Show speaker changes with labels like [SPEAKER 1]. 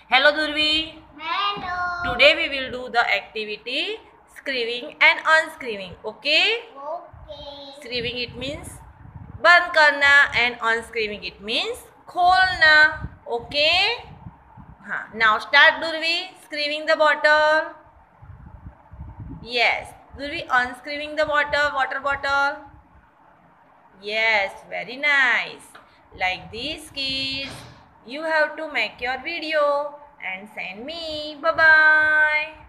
[SPEAKER 1] Hello Durvi.
[SPEAKER 2] Hello.
[SPEAKER 1] Today we will do the activity screwing and unscrewing. Okay?
[SPEAKER 2] Okay.
[SPEAKER 1] Screwing it means बंद करना and unscrewing it means खोलना. Okay? हाँ. Now start Durvi screwing the bottle. Yes. Durvi unscrewing the water bottle. Yes, very nice. Like these kids, you have to make your video and send me. Bye-bye.